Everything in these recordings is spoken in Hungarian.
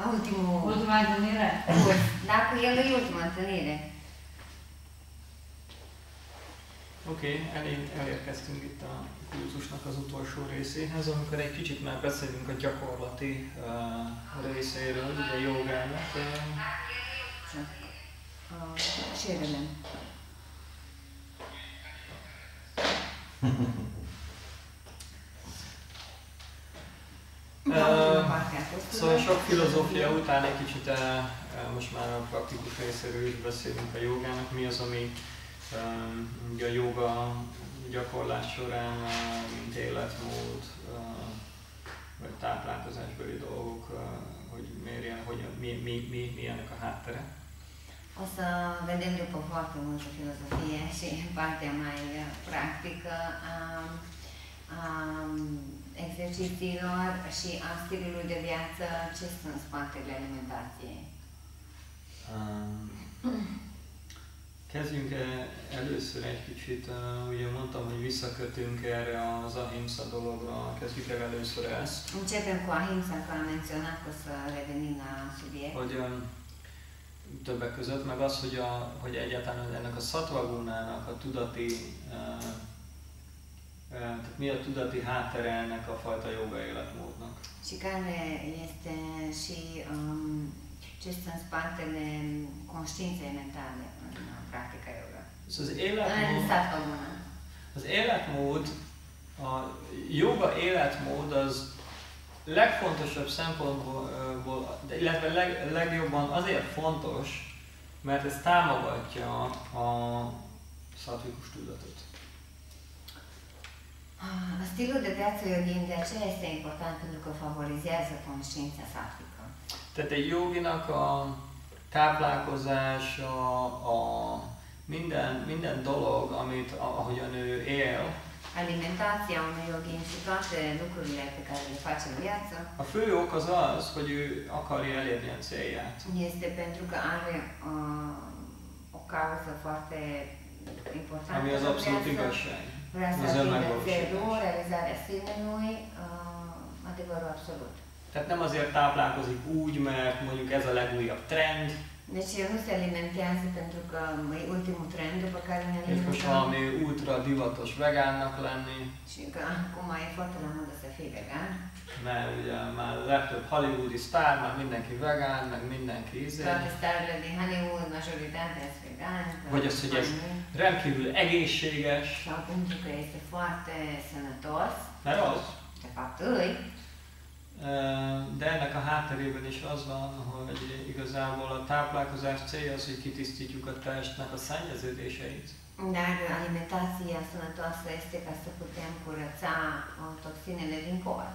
Ultima întâlnire? Dacă el e ultima întâlnire. Oké, elérkeztünk itt a kurzusnak az utolsó részéhez, amikor egy kicsit már beszélünk a gyakorlati részéről, ugye jogának. Sérelem. Szóval sok filozófia után egy kicsit most már a praktikus részéről is beszélünk a jogának. Mi az, ami a joga gyakorlás során, mint életmód, vagy táplálkozásbeli dolgok, hogy mi ennek a háttere? O să vedem după foarte multă filozofie și partea mai practică a exercițiilor și a stilului de viață ce sunt în spatele alimentației. Kezdjünk először egy kicsit, ugye mondtam, hogy visszakötünk erre az ahimsa dologra, kezdjük el először ezt. Începem cu ahimsa, că am menționat că o să revenim la subiect. Hogy többek között, meg az, hogy egyáltalán ennek a sattva-gunának a tudati, tehát mi a tudati háttere ennek a fajta joga életmódnak. Și care este și ce stă în spatele conștiinței mentale în practica yoga. Az életmód, a joga életmód az legfontosabb szempontból, illetve legjobban azért fontos, mert ez támogatja a szatvikus tudatot. Stilul de viață yogin de aceea este important pentru că favorizează conștiința sattvică. Tehát egy joginak a táplálkozása, minden dolog, ahogyan ő él, alimentația unui yogin și toate lucrurile pe care le face în viață. A fő ok az az, hogy ő akarja elérni a célját. Este pentru că are o cauză foarte importantă. Ami az abszolút igazság. Vrea să ajungă célul, realizarea sinelui, adevărul absolut. Tehát nem azért táplálkozik úgy, mert mondjuk ez a legújabb trend. Deci el nu se alimentează pentru că e ultimul trend după care ne alimentăm. És most valami ultra divatos vegánnak lenni. Și că acum e foarte la modă să fii vegan. Mert ugye már legtöbb hollywoodi sztár, már mindenki vegán, meg mindenki Toate starele din Hollywood, majoritatea sunt vegani. Vagy az, hogy ez rendkívül egészséges. Sau pentru că este foarte sănătos. Mert az. De fapt îi. De ennek a hátterében is az van, hogy igazából a táplálkozás célja az, hogy kitisztítjuk a testnek a szennyeződéseit. Dar alimentația sănătoasă este ca să putem curăța toxinele din corp.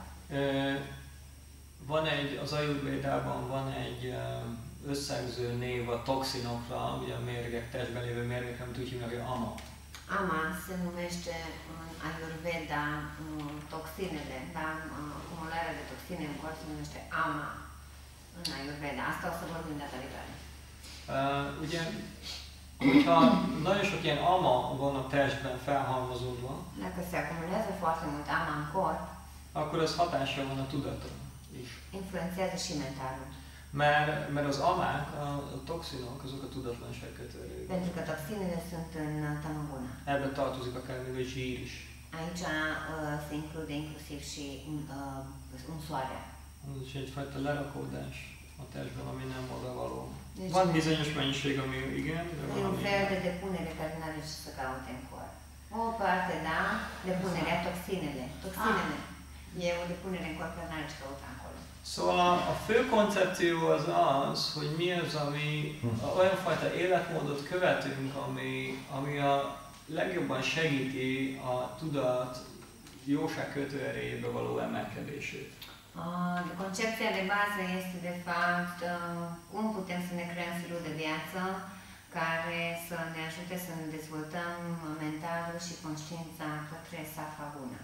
Az Ayurvédában van egy összegző név a toxinokra, ugye a mérgek, testben lévő mérgek, amit úgy hívnak, hogy ama. Ama se numește în Ayurveda toxinele, dar acumularea de toxine în corp se numește ama în Ayurveda. Asta o să vorbim data viitoare. Ugye, hogyha nagyon sok ilyen ama van a testben felhalmozódva, dacă se acumulează foarte mult ama în corp, akkor az hatással van a tudatra is. Influențează și mentalul. Mert az amák, a toxinok, azok a tudatlanság kötőerők. Pentru că toxinele sunt în tamaguna. Ebbe tartozik akár még a zsír is. Aici se include inclusiv și unsoarea. Ez egyfajta lerakódás a testben, ami nem odavaló. Van bizonyos mennyiség, ami igen, de van un fel de depunere care nu are ce să caute în corp. O parte, da, depunerea toxinele. E o depunere în corp care nu are ce căuta acolo. Szóval a fő koncepció az az, hogy mi az, ami olyan fajta életmódot követünk, ami a legjobban segíti a tudat jóság kötőerejébe való emelkedését. Concepția de bază este de fapt cum putem să ne creăm stilul de viață care să ne ajute să ne dezvoltăm mentalul și conștiința către sattva guna.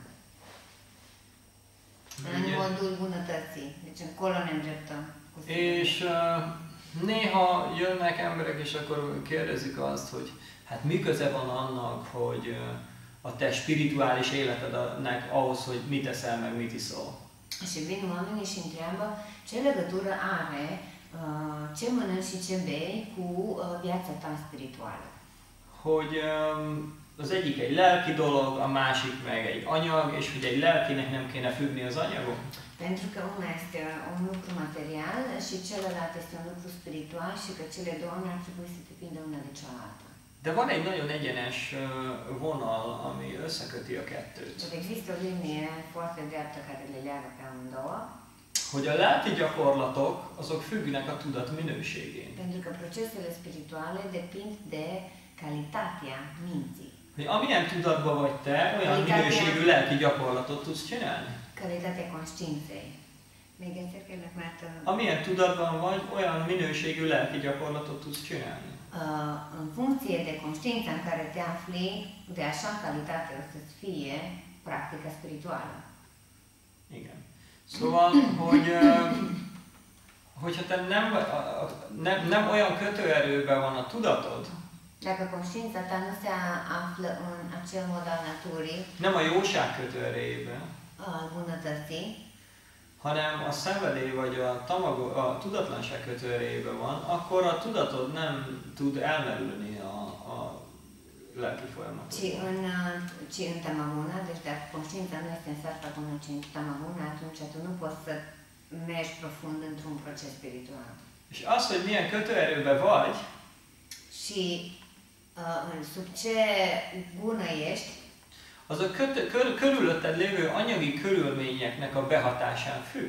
În modul bunătății, deci încolo ne îndreptăm. És néha jönnek emberek és akkor kérdezik azt, hogy hát mi köze van annak, hogy a te spirituális életednek ahhoz, hogy mit eszel meg mit iszol. Și vin oamenii și întreabă ce legătură are ce mănânci și ce bei cu viața ta spirituală. Hogy az egyik egy lelki dolog, a másik meg egy anyag, és hogy egy lelkinek nem kéne függni az anyagon. Pentru că una este un lucru material și celălalt este un lucru spiritual și că cele două nu ar trebui să depindă una de cealaltă. De van egy nagyon egyenes vonal, ami összeköti a kettőt. Dar există o linie foarte dreaptă care le leagă pe amândouă. Hogy a lelki gyakorlatok, azok függnek a tudat minőségén. Pentru că procesele spirituale depind de calitatea minții. Hogy amilyen tudatban vagy te, olyan minőségű lelki gyakorlatot tudsz csinálni. Calitatea conștiinței. Még egyszer kérlek, mert... Amilyen tudatban vagy, olyan minőségű lelki gyakorlatot tudsz csinálni. În funcție de conștiința în care te afli, de așa calitate o să-ți fie practica spirituală. Igen. Szóval, hogyha te nem olyan kötőerőben van a tudatod, dacă conștiința ta nu se află în acel mod al naturii, nem a jóság kötőerejében, al bunătății, hanem a szenvedély vagy a tudatlanság kötőerejében van, akkor a tudatod nem tud elmerülni a lelki folyamatokban. ci în tamaguna, deci dacă conștiința nu este în sarfa bună, ci în tamaguna, atunci tu nu poți să mergi profund într-un proces spiritual. És az, hogy milyen kötőerőben vagy, și sub ce gună ești, az a körülötted lévő anyagi körülményeknek a behatásán függ.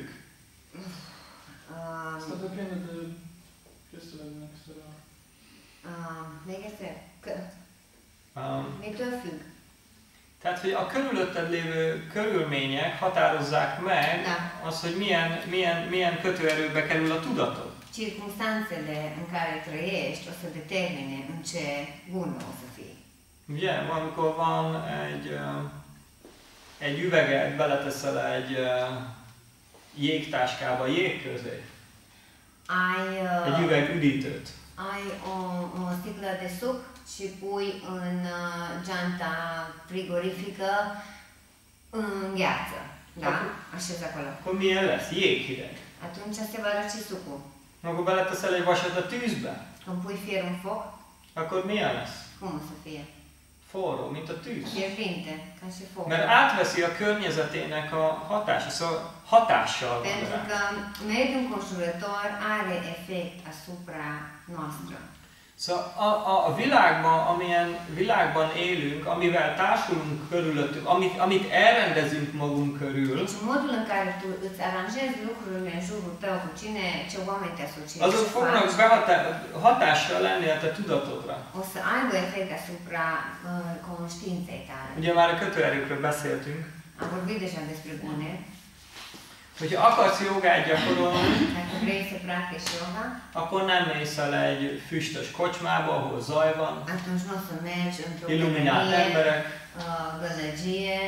Asta depinde de chestiile din exterior. Még egyszer, mitől függ? Tehát, hogy a körülötted lévő körülmények határozzák meg azt, hogy milyen kötőerőbe kerül a tudatod. Circumstanțele în care trăiești o să determine în ce gună o să fii. Ugye, amikor van egy üveget, beleteszel egy jégtáskába, jég közé. Egy üveg üdítőt. Ai o sticlă de suc și pui în geanta frigorifică în gheață. Da? Așezi acolo. Akkor milyen lesz? Jéghideg. Atunci se va răci sucul. Akkor beleteszel egy vasat a tűzbe. Când pui fier în foc, akkor milyen lesz? cum o să fie? Forró, mint a tűz. Fierbinte, ca și foc. Mert átveszi a környezetének a hatása, szóval hatással van Pentru rá. că mediul înconjurător are efect asupra noastră. Szóval a világban, amilyen világban élünk, amivel társulunk körülöttünk, amit elrendezünk magunk körül, deci modul în care tu îți aranjezi lucrurile în jurul tău, cu ce oameni te asociezi, azok fognak hatással lenni a te tudatodra. o să aibă efect asupra conștiinței tale. Ugye már a kötőerőkről beszéltünk. Am vorbit deja despre bune. Hogyha akarsz jogát gyakorolni, Dacă vrei să practici yoga, akkor nem mész el egy füstös kocsmába, ahol zaj van, atunci nu o să mergi într-o illuminált emberek, gălăgie,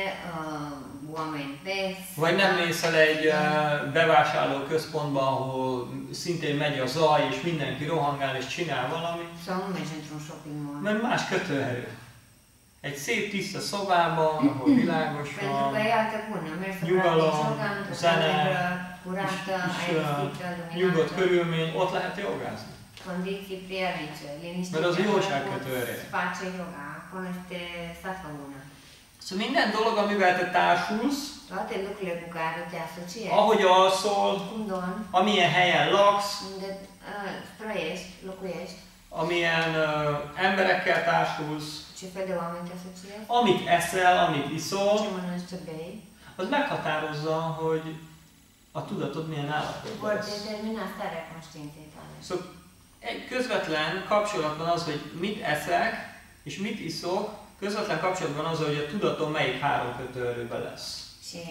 oameni beți. vagy nem mész el egy bevásárlóközpontba, ahol szintén megy a zaj, és mindenki rohangál és csinál valamit, Sau nu mergi într-un shopping mall. mert más kötőerő. Egy szép tiszta szobában, ahol világos Pentru van, că e altă bună, mergi să nyugalom, practici yoga într-o zene, cameră curată, aeristită, nyugodt luminată, körülmény, ott lehet jogázni. condiții prielnice, liniște. Mert az jóság kötőerő. Face yoga, acolo este sattva bună. Szóval minden dolog, amivel te társulsz, Toate lucrurile cu care te asociezi, ahogy alszol, cum dormi, amilyen helyen laksz, unde trăiești, locuiești, amilyen emberekkel társulsz, ce fel de oameni te asociezi, amit eszel, amit ce iszol, mănânci, ce bei, az meghatározza, hogy a tudatod milyen állapotban vor lesz. determina starea conștiinței tale. Szóval egy közvetlen kapcsolatban az, hogy mit eszek és mit iszok, közvetlen kapcsolatban az, hogy a tudatom melyik három kötőerőben lesz. Și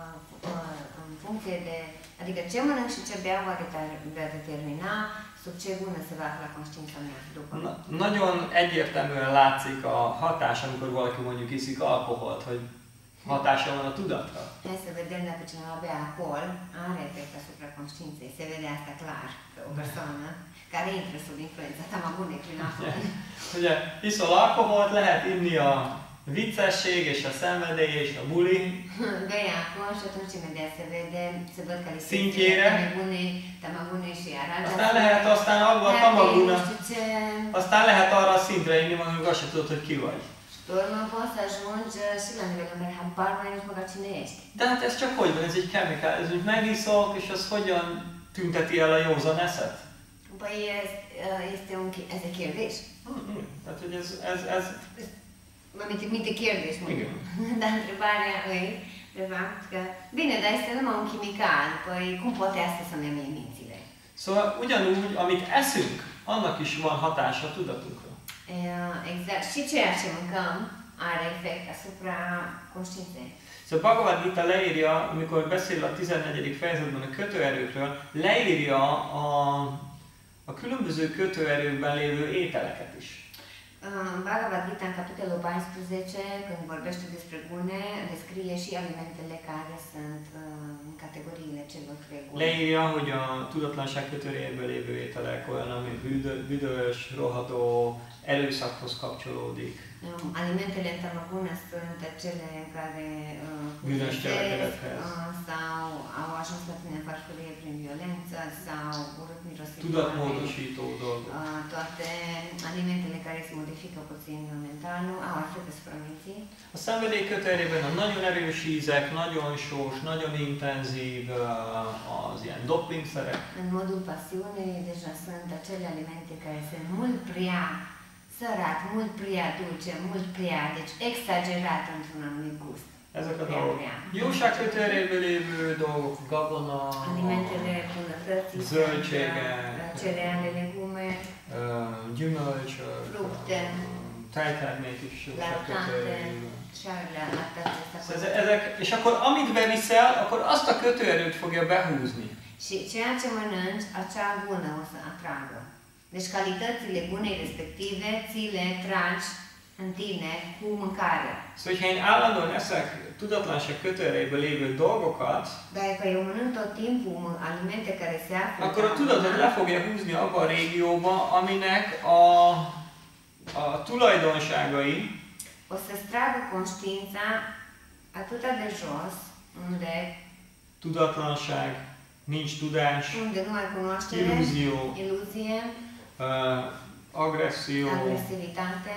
în funcție de, adică ce mănânc și ce beau va determina sub ce gună se va afla conștiința mea după. Nagyon egyértelműen látszik a hatás, amikor valaki mondjuk iszik alkoholt, hogy hatása van a tudatra. Hai să vedem dacă cineva bea alcool, are efect asupra conștiinței. Se vede asta clar pe o persoană care intră sub influența tamagunei prin alcool. Ugye, iszol alkoholt, lehet inni a viccesség és a szenvedély és a buli Bea acolo și atunci imediat se văd szintjére. tamagune și arată. Aztán abba a tamagúnak, aztán lehet arra a szintre inni, amikor azt sem tudod, hogy ki vagy. Pe urmă poți să ajungi și la nivelul în care habar mai nici măcar cine ești. De hát ez csak hogy van, ez egy chemical, ez úgy megiszok, és az hogyan tünteti el a józan eszet? Păi ez e kérdés. Tehát, hogy ez Minte kérdés, mondjuk. igen. Dar întrebarea e, de fapt, că bine, dar este numai un chimical, păi cum poate asta să ne iei mințile? Szóval ugyanúgy, amit eszünk, annak is van hatása a tudatunkra. Exact. Și ceea ce mâncăm are efect asupra conștiinței. Szóval Bhagavad Gita leírja, amikor beszél a 14. fejezetben a kötőerőkről, leírja a különböző kötőerőkben lévő ételeket is. Bhagavad Gita în capitolul 14, când vorbește despre gune, descrie și alimentele care sunt în categoriile celor trei gune. Leírja, hogy a tudatlanság kötőerőjében lévő ételek olyan, ami büdös, rohadó, erőszakhoz kapcsolódik. Alimentele în tamaguna sunt cele care Bűnös cselekedethez. sau au ajuns la tine farfurie prin violență sau urât mirositoare. Tudatmódosító dolgok. Toate alimentele care se modifică puțin mental au efect asupra minții. A szenvedély kötőerőben a nagyon erős ízek, nagyon sós, nagyon intenzív, az ilyen dopingszerek. În modul pasiunii deja sunt acele alimente care sunt mult prea sărat, mult prea dulce, mult prea, deci exagerat într-un anumit gust. Ezek a dolgok. Jóság kötőerőből lévő dolgok, gabona, Alimentele bunătății, zöldségek, cereale, legume, gyümölcsök, fructe, tejtermék is jóság kötőerőből. És akkor amit beviszel, akkor azt a kötőerőt fogja behúzni. Și ceea ce mănânci, acea gună o să atragă. Deci calitățile gunei respective ți le tragi în tine cu mâncarea. Szóval, hogyha én állandóan eszek tudatlanság kötőerejéből lévő dolgokat, Dacă eu mănânc tot timpul alimente care se află, akkor a tudatot le fogja húzni abba a régióba, aminek a tulajdonságai o să-ți tragă conștiința atât de jos, unde tudatlanság, nincs tudás, nu ai cunoaștere, illúzió, iluzie, agresszió, agresivitate,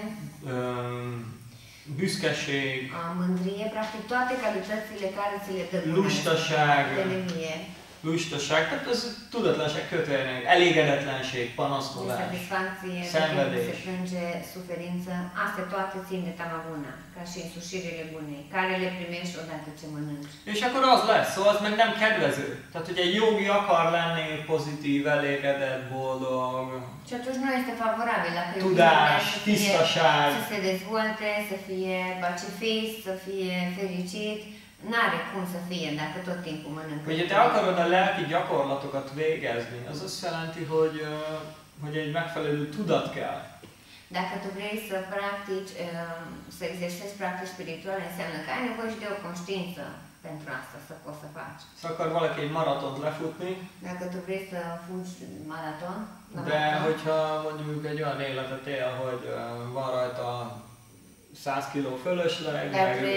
büszkeség, mândrie, practic toate calitățile care ți le dă lustaság, lustaság, tehát az tudatlanság kötőerő, elégedetlenség, panaszkodás, satisfacție, szenvedés. se plânge, suferință, astea toate țin de tamaguna, ca și însușirile bunei, care le primești odată ce mănânci. És akkor az lesz, szóval az meg nem kedvező. Tehát, hogy egy jogi akar lenni pozitív, elégedett, boldog, Și atunci nu este favorabil dacă tudás, tisztaság. să se dezvolte, să fie pacifist, să fie fericit, n-are cum să fie dacă tot timpul mănâncă. Hogyha te akarod a lelki gyakorlatokat végezni, az azt jelenti, hogy egy megfelelő tudat kell. Dacă tu vrei să practici, să exersezi practici spirituale, înseamnă că ai nevoie și de o conștiință pentru asta, să poți să faci. Să akar valaki egy maratont lefutni, Dacă tu vrei să fugi maraton, de hogyha mondjuk egy olyan életet él, hogy van rajta 100 kg fölösleg,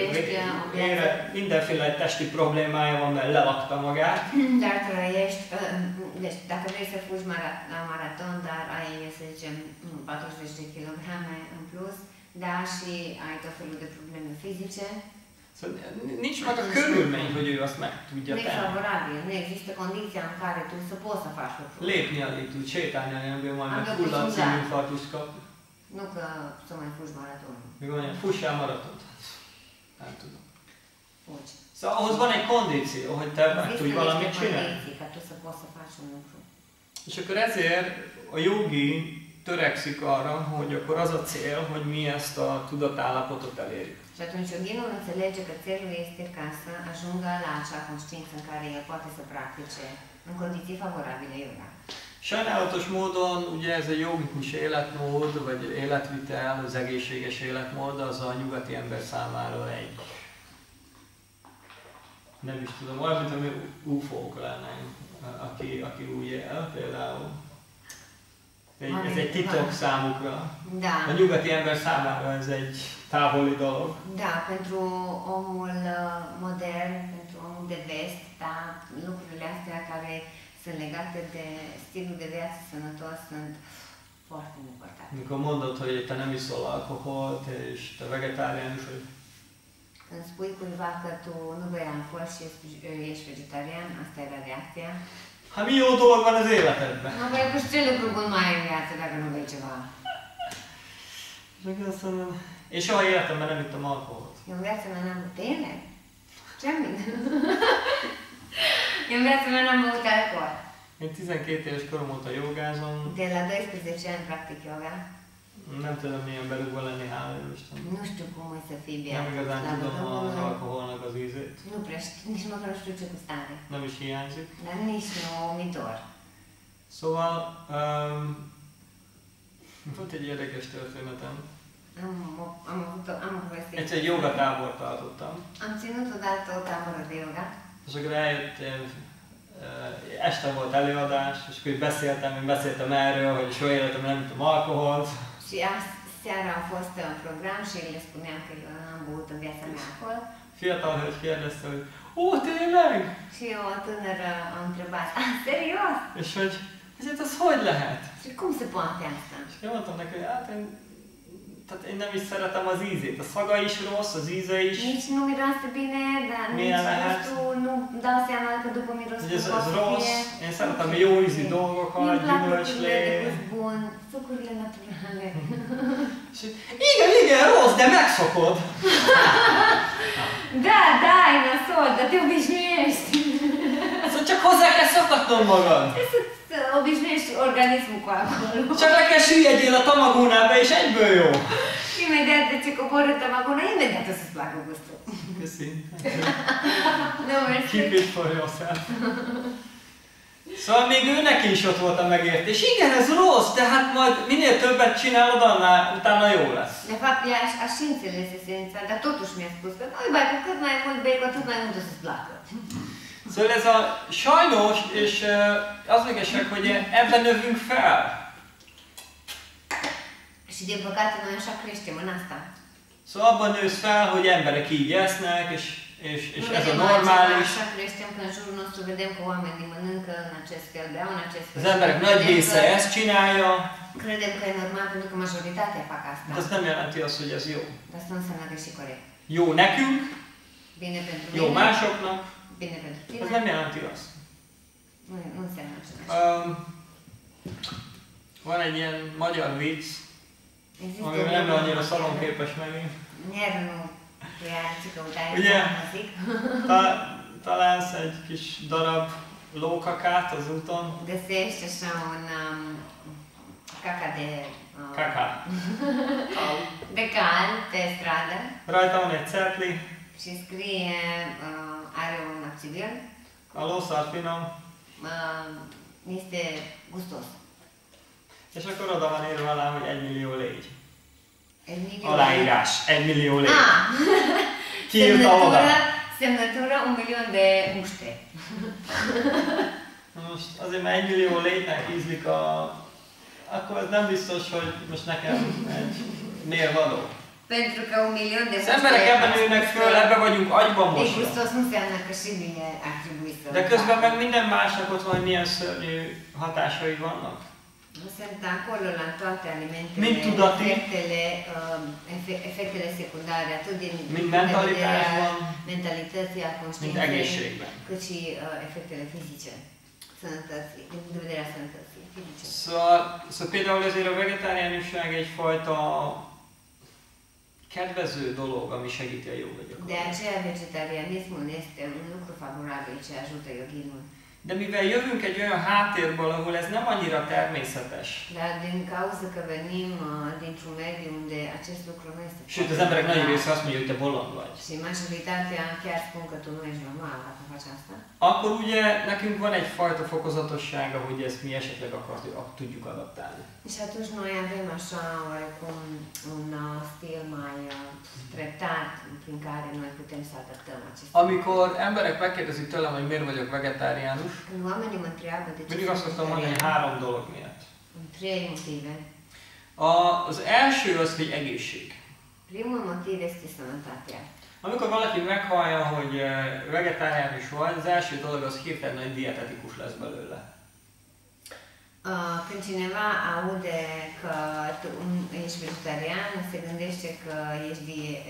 meg mindenféle testi problémája van, mert lelakta magát. Dar trăiești, deci dacă vrei să fugi la maraton, dar ai, să zicem, 40 de kilograme în plus, da, și ai tot felul de probleme fizice. Szóval nincs meg a körülmény, hogy ő azt meg tudja Nu e tenni. favorabil, nu există condiția în care tu să poți să faci lucrul. Lépni alig tud, sétálni alig, majd meg Abban fullat tudod. szívinfarktust kap. Nu că să mai fugi maratonul. Még mondja, fussál maratont. Nem tudom. Fugi. Szóval ahhoz van egy kondíció, hogy te meg tudj Există valamit niște csinálni. condiții ca tu să poți să faci un lucru. És akkor ezért a jogi törekszik arra, hogy akkor az a cél, hogy mi ezt a tudatállapotot elérjük. Și atunci yoginul înțelege că țelul este ca să ajungă la acea conștiință în care el poate să practice în condiții favorabile yoga. Sajnálatos módon ugye ez a jogikus életmód, vagy életvitel, az egészséges életmód, az a nyugati ember számára egy, nem is tudom, olyan, mint ami UFO-k lennénk, aki úgy él például. Ez egy titok számukra. Da. A nyugati ember számára ez egy távoli dolog. Da, pentru omul modern, pentru omul de vest, da, lucrurile astea care sunt legate de stilul de viață sănătos sunt foarte importante. Amikor mondod, hogy te nem iszol alkoholt, és te vegetáriánus vagy, Când spui cuiva că tu nu bei alcool și ești vegetarian, asta era reacția. hát mi jó dolog van az életedben? Nu vei cu ce lucru bun mai ai în viață dacă nu bei ceva. És akkor azt mondom, én soha életemben nem ittam alkoholt. Eu în viața mea n-am băut tényleg? Ce mint? Eu în viața mea n-am băut alcool. Én 12 éves korom óta jogázom, De la 12 ani practic yoga. nem tudom milyen belugva lenni, hála jó Isten. Nu știu cum e să fii Nem beat. igazán La tudom az Domnului. alkoholnak az ízét. Nu prea știu, nici măcar nu știu ce gustare. Nem is hiányzik. Dar nici nu mi dor. Szóval volt egy érdekes történetem. Am o poveste. Egyszer egy jogatábort tartottam, Am ținut odată o tabără de yoga. és akkor eljöttem, este volt előadás, és akkor én beszéltem erről, hogy soha életemben nem ittam alkoholt. Și seara a fost un program și le spuneam că eu n-am băut în viața mea alcool. Fiatal hölgy kérdezte, hogy ó, tényleg? Și o tânără a întrebat, serios? És hogy ez hogy lehet? Și cum se poate asta? És én mondtam neki, hogy hát én nem is szeretem az ízét. A szaga is rossz, az íze is. Nici nu miroase bine, dar Milyen nici lehet? nu știu, nu dau seama că după miros Hogy ez rossz, én szeretem a jó ízű dolgokat, Mi-mi plac lucrurile de gyümölcslé. gust bun, sucurile naturale. És igen, rossz, de megszokod. Da, da, e nasol, dar te obișnuiești. Szóval csak hozzá kell szoktatnom magad. Trebuie să obișnuiești organismul cu alcoolul. Csak le kell süllyedjél a tamagónába, és egyből jó. Imediat ce coboră tamagona, imediat o să-ți placă gustul. Köszi. Nu, mersi. Keep it for yourself. Szóval még őnek is ott volt a megértés. Igen, ez rossz, de hát majd minél többet csinálod, annál utána jó lesz. De fapt, ea aș și înțeles esența, dar totuși mi-a spus că noi bai, cu cât mai mult bei, cu atât mai mult o să-ți placă. Szóval ez a sajnos, és az az igazság, hogy ebben növünk fel. Și din păcate noi așa creștem în asta. Szóval abban nősz fel, hogy emberek így esznek, és Nu ez a vedem normális. altceva, așa creștem că în jurul nostru vedem că oamenii mănâncă în acest fel, beau în acest fel. Az emberek nagy része ezt csinálja, Credem că e normal pentru că majoritatea fac de asta. az nem jelenti azt, hogy ez jó. Dar asta nu înseamnă că e și corect. Jó nekünk, Bine pentru jó mine, másoknak, bine pentru az tine, nem jelenti azt. nu înseamnă același. Van egy ilyen magyar vicc, Există amivel nem annyira szalonképes megint. Nyilván nu reáció căutare Ugye? muzic. Találsz egy kis darab lókakát az úton. Găsești așa un caca de Kaká. de cal pe stradă Rajta van egy cetli, și scrie, are un accibil, a lószár finom, este gustos. és akkor oda van írva alá, hogy 1 millió légy. Emilio Aláírás, 1 millió légy. Ki írta semnătură, oda? semnătură 1 milion de muște. Na most azért, mert 1 millió légynek ízlik akkor ez nem biztos, hogy most nekem egy mérvadó. Pentru că 1 milion de Az muște emberek ebben nőnek föl, ebbe vagyunk agyba e mosva. gustos, nu înseamnă că și mie ar trebui să De közben meg minden másnak ott van, hogy milyen szörnyű hatásai vannak. Sunt acolo la toate alimentele, Mint tudati, efectele secundare, atât din mint mentalitásban, mentalității, a mint conștiinței, egészségben. cât și efectele fizice, sănătății, din punct de vedere a sănătății fizice. Szóval például ezért a vegetáriánusság egyfajta kedvező dolog, ami segíti a De jogagyakorlást. aceea vegetarianismul este un lucru favorabil ce ajută yoghinul. De mivel jövünk egy olyan háttérből, ahol ez nem annyira természetes, Dar din cauza că venim dintr-un mediu unde acest lucru nu este sőt az emberek nagy része azt mondja, hogy te bolond vagy, și majoritatea chiar spun că tu nu ești normal dacă faci asta, akkor ugye nekünk van egyfajta fokozatossága, hogy ezt mi esetleg tudjuk adaptálni. și atunci noi avem așa oarecum un stil mai treptat prin care noi putem să adaptăm acest. Amikor emberek megkérdezik tőlem, hogy miért vagyok vegetáriánus, Când oamenii mă întreabă de ce mindig azt sunt szoktam mondani, hogy vegetarian, 3 dolog miatt. Trei motive. Az első az, hogy egészség. Primul motiv este sănătatea. Amikor valaki meghallja, hogy vegetáriánus vagy, az első dolog az hirtelen egy dietetikus lesz belőle. Când cineva aude că tu ești vegetarian, se gândește că ești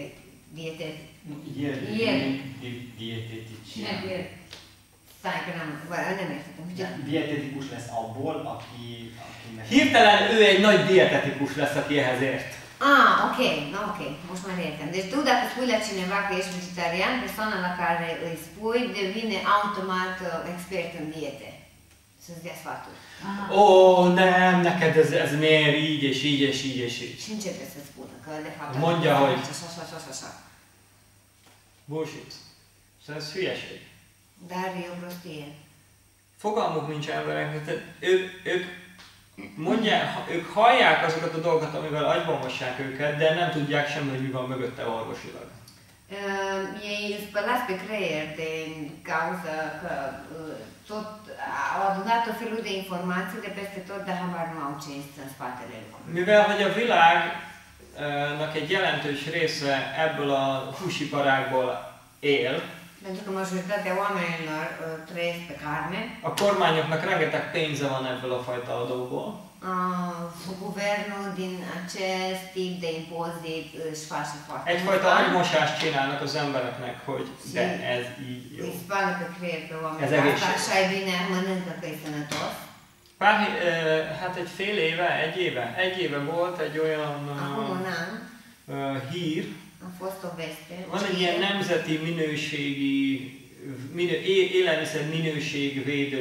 Dietetician. Stai, că nem értettem. Dietetikus lesz abból, aki Hirtelen ő egy nagy dietetikus lesz, aki ehhez ért. Ok, most már értem. Deci tu dacă spui la cineva că ești vegetarian, persoana la care îi spui devine automat expert în diete. Să-ți dea sfaturi. Ó, nem, neked ez miért így és így és így és így. Și începe să spună că de fapt Mondja, hogy așa. bullshit. Ez hülyeség. Dar e o prostie. Fogalmuk nincs embereknek, tehát ők mondják, ők hallják azokat a dolgokat, amivel agyban mossák őket, de nem tudják sem, hogy mi van mögötte orvosilag. Ei îți spălați pe creier de cauza că tot au adunat tot felul de informații de peste tot, dar habar nu au ce este în spatele lucrurilor. Mivel hogy a világnak egy jelentős része ebből a húsiparágból él, Pentru că majoritatea oamenilor trăiesc pe carne, a kormányoknak rengeteg pénze van ebből a fajta adóból. Guvernul din acest tip de impozit își face foarte mult Egyfajta bani. agymosást csinálnak az embereknek, hogy de ez így jó. Îi spală pe creier pe oameni. Ez Asta egészség. așa e bine, mănâncă că e sănătos. Hát egy éve volt egy olyan Acum un an hír, a fost o veste. van egy ilyen nemzeti élelmiszer minőségvédő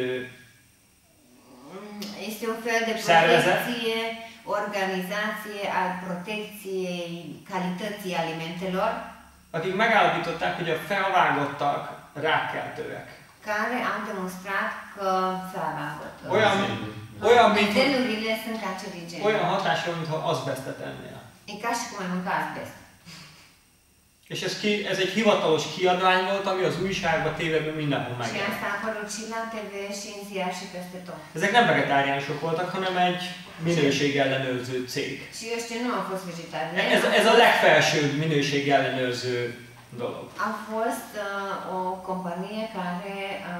Este un fel de Szervezet. protecție, organizație al protecției calității alimentelor, akik megállapították, hogy a felvágottak rákkeltőek. care au demonstrat că felvágott. Olyan, mint Medelurile sunt cancerigene. olyan hatása, mintha azbesztet ennél. E ca și cum ai mânca asbest. És ez egy hivatalos kiadvány volt, ami az újságban, tévében mindenhol Și megjelent. asta a apărut și la TV și în ziar și peste tot. Ezek nem vegetáriánusok voltak, hanem egy minőségellenőrző cég. Și ăștia nu au fost vegetariani. Ez a legfelsőbb minőségellenőrző dolog. A fost o companie care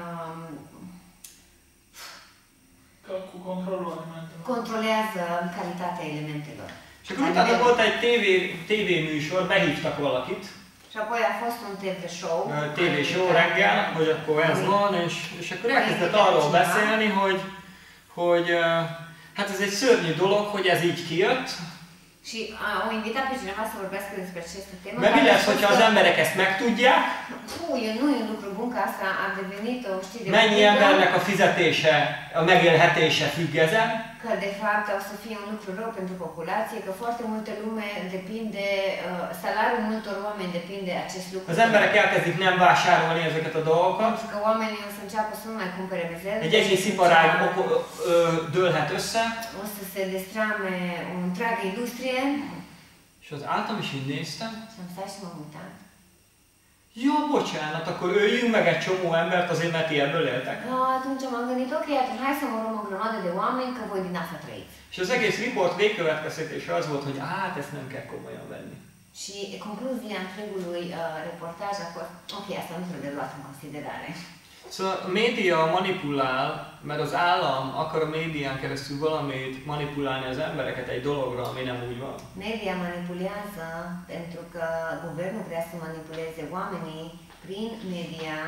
Cu controlul alimentelor. controlează calitatea elementelor. És akkor utána volt egy tévéműsor, behívtak valakit, Și apoi a fost un TV show. TV show reggel, hogy akkor ez van, és akkor elkezdett arról beszélni, hogy hát ez egy szörnyű dolog, hogy ez így kijött. Și au invitat pe cineva să vorbească despre această temă. Mert mi lesz, hogyha az emberek ezt megtudják? Nu e un lucru bun că asta a devenit o știre. Mennyi embernek a fizetése, a megélhetése függ ezen? Că de fapt o să fie un lucru rău pentru populație, că foarte multă lume depinde, salariul multor oameni depinde de acest lucru. Az emberek elkezdik nem vásárolni ezeket a dolgokat. Pentru că oamenii o să înceapă să nu mai cumpere rezerve. Egy egész iparág dőlhet össze. O să se destrame o întreagă industrie. És az álltam is így néztem. Și am stat și m-am uitat. Ja, bocsánat, akkor öljünk meg egy csomó embert azért, mert ti ebből éltek. Atunci m-am gândit, ok, atunci hai să omorâm o grămadă de oameni, că voi din asta trăiți. És az egész riport végkövetkeztetése az volt, hogy hát ezt nem kell komolyan venni. Și concluzia întregului reportaj a fost, ok, asta nu trebuie luat în considerare. Szóval a média manipulál, mert az állam akar a médián keresztül valamit manipulálni az embereket egy dologra, ami nem úgy van. Media manipulează pentru că guvernul vrea să manipuleze oamenii prin media.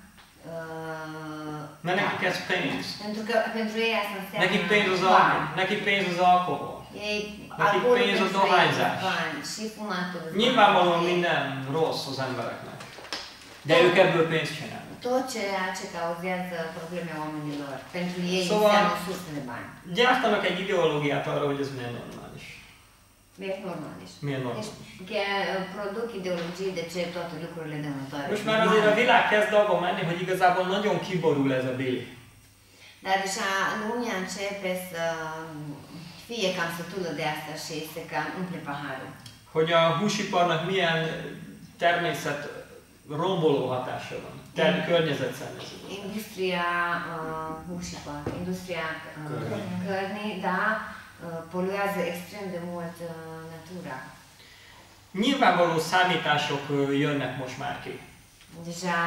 Mert nekik ez pénz. Pentru că pentru ei asta înseamnă Nekik pénz az alkohol. Ei Nekik pénz a dohányzás. bani și fumatul. Nyilvánvalóan minden rossz az embereknek. De ők ebből pénzt csinálnak. Tot ceea ce cauzează probleme oamenilor, pentru ei Szóval înseamnă sursă de bani. gyártanak egy ideológiát arra, hogy ez milyen normális. Miért normális? Milyen Deci, normális. chiar produc ideologii de ce toate lucrurile dăunătoare. Most már azért a világ kezd abba menni, hogy igazából nagyon kiborul ez a Billy. Dar deja lumea începe să fie cam sătulă de asta și se cam umple paharul. Hogy a húsiparnak milyen természet romboló hatása van. Tehát környezetszennyező. Industria húsipar, industriák cărnii, da, poluează extrem de mult natura. Nyilvánvaló számítások jönnek most már ki. Deja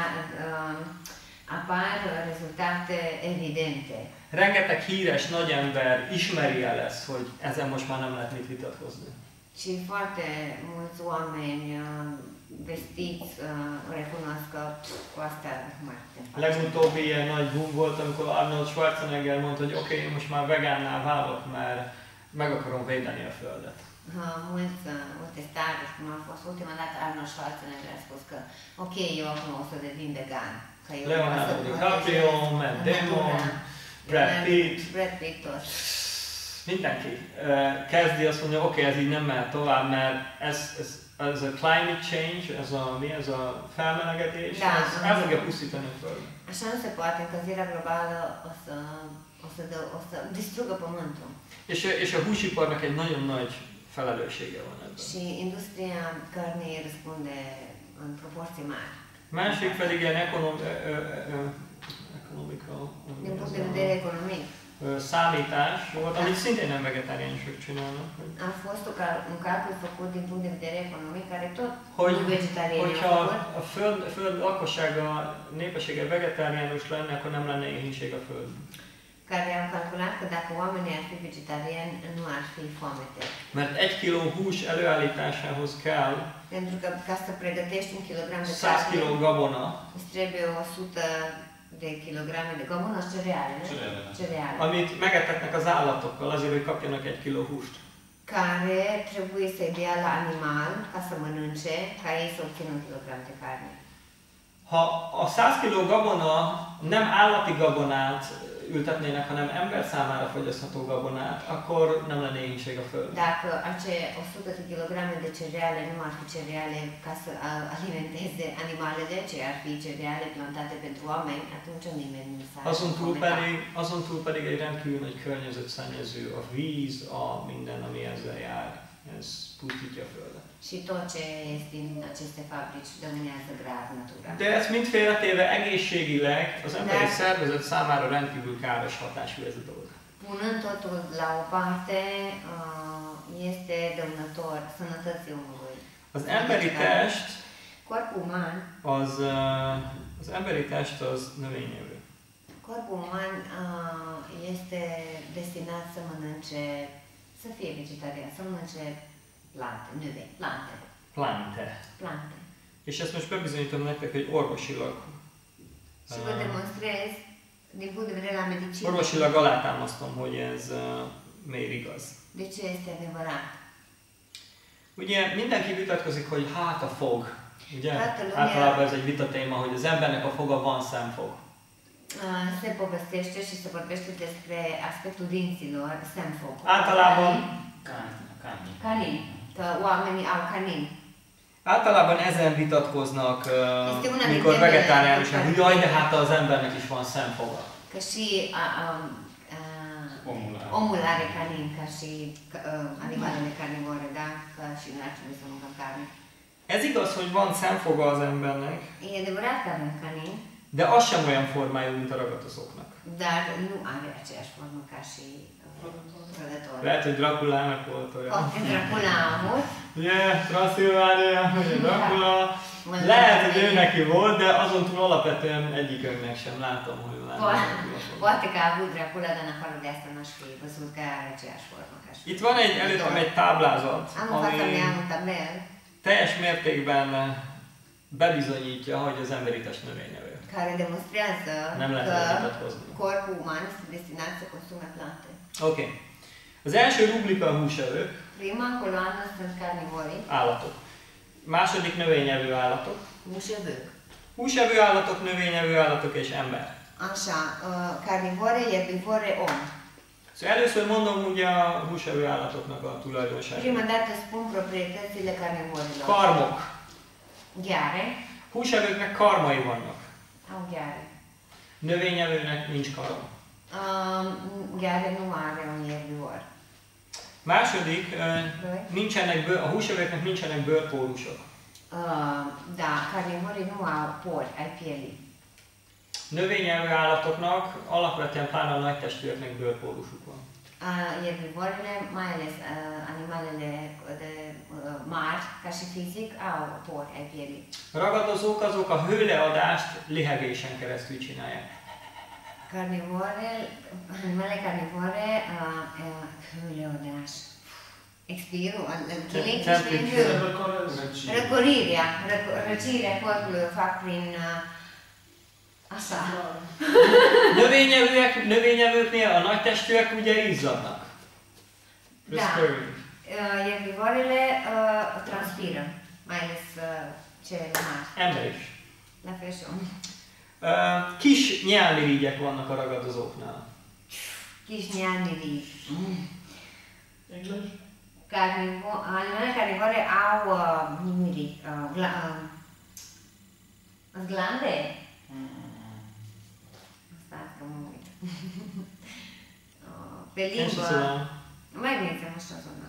apar rezultate evidente. Rengeteg híres nagy ember ismeri el ezt, hogy ezen most már nem lehet mit vitatkozni. Și foarte mulți oameni vestiți recunosc că cu asta nu mai putem face. Legutóbbi ilyen nagy boom volt, amikor Arnold Schwarzenegger mondta, hogy oké, most már vegánná válok, mert meg akarom védeni a földet. Multe stari, cum a fost ultima dată Arnold Schwarzenegger a spus că ok, eu acum o să devin vegan. Că eu Leonardo DiCaprio, Matt Damon, Brad Pitt, mindenki kezdi azt mondja, oké, ez így nem mehet tovább, mert ez a climate change, ez a felmelegedés, ez fogja pusztítani a Földet. Așa nu se poate, încălzirea globală o să distrugă pământul. És a húsiparnak egy nagyon nagy felelőssége van ebben. Și industria cărnii răspunde în proporții mari. Másik pedig ilyen Din punct de vedere economic. Számítás volt, amit szintén nem vegetáriánusok csinálnak. A fost un calcul făcut din punct de vedere economic, care tot hogy, nu vegetariani hogyha au făcut. a föld lakossága, népessége vegetáriánus lenne, akkor nem lenne éhínség a Földön. Care au calculat că dacă oamenii ar fi vegetariani, nu ar fi foamete. Mert 1 kiló hús előállításához kell Pentru că ca să pregătești 1 kilogram de 100 carne, kiló gabona, îți trebuie 100 de kilograme de gămână și cereale, nu? Cereale. amit megetetnek az állatokkal azért, hogy kapjanak 1 kiló húst. Care trebuie să-i dea la animal ca să mănânce, ca ei să obțină 1 kilogram de carne. Ha a 100 kiló gabona nem állati gabonát ültetnének, hanem ember számára fogyasztható gabonát, akkor nem lenne éhínség a Földön. Dacă acele 100 de kilograme de cereale nu ar fi cereale ca să alimenteze animalele, ce ar fi cereale plantate pentru oameni, atunci nimeni nu s-ar Azon túl pedig egy rendkívül nagy környezetszennyező, a víz, a minden, ami ezzel jár, ez pusztítja a Földet. Și tot ce este din aceste fabrici dăunează grav natura. De ezt mind félretéve egészségileg az emberi szervezet számára rendkívül káros hatású ez a dolog. Punând totul la o parte, este dăunător sănătății omului. Az emberi test, Corpul uman, az emberi test az növényevő. Corpul uman este destinat să mănânce, să fie vegetarian, să mănânce plante. És ezt most bebizonyítom nektek, hogy orvosilag. Și vă demonstrez, din punct de vedere la medicină, Orvosilag alátámasztom, hogy ez miért igaz. de ce este adevărat. Ugye mindenki vitatkozik, hogy hát a fog. Ugye? Toată lumea- Általában ez egy vitatéma, hogy az embernek a foga van szemfog. Se povestește și se vorbește despre aspectul dinților, semfog. Általában Canin. Că oamenii au canin. Általában ezen vitatkoznak, Este una mikor dintre vegetáriánusok, ele- hogy jaj, de hát az embernek is van szemfoga. Că și omul are canin, ca și animalele carnivore, da? Că și noi ar trebui să mâncăm carne. Ez igaz, hogy van szemfoga az embernek, E adevărat că avem canin, de az sem olyan formájú, mint a ragadozóknak. dar nu are aceeași formă ca și prădătorul. Lehet, hogy Draculának volt olyan. Poate Dracula a avut, Ugye, Transzilvánia, ugye Dracula. Lehet, hogy ő neki volt, de azon túl alapvetően egyikünknek sem látom, hogy lenne Dracula. poate că a avut Dracula, dar în afară de asta n-aș fi văzut că are aceeași formă ca și. Itt van előttem egy táblázat, Am în fața mea ami un tabel teljes mértékben bebizonyítja, hogy az emberi test növényevő. care demonstrează Nem lehet că vitatkozni. corpul uman este destinat să consume plante. Oké. Az első rubrika a húsevők, Prima coloană sunt carnivorii, állatok. Második növényevő állatok. mușevăc. Húsevő állatok, növényevő állatok és ember. Așa, carnivore, erbivore, om. Szóval először mondom ugye a húsevő állatoknak a tulajdonságait. Prima dată spun proprietățile carnivorilor. Karmok. Gheare, Húsevőknek karmai vannak. au gheare. Növényevőnek nincs karma. Gheare nu are un erbivor. Második, a húsevőknek nincsenek bőrpórusok. Da, carnivorii nu au pori ai pielii. Növényevő állatoknak alapvetően pláne a nagy testűeknek bőrpórusuk van. Ierbivoarele, mai ales animalele de mari, ca și fizic, au pori ai pielii. A ragadozók azok a hőleadást lihegésen keresztül csinálják. Animale carnivore, hőleadás. Expirul, killing și răcorirea, răcirea corpului fac prin așa. Növényevőknél a nagy testűek ugye izzadnak. Da. Ierbivorele transpiră, mai ales cele mari. Ember is. La fel și om. Kis nyálmirigyek vannak a ragadozóknál. Kis nyálmirigy. English? Animale carnivore au nimiri, glande. Stați că mă uit. Pe limbă. Mai gândiți-mă așa zonă.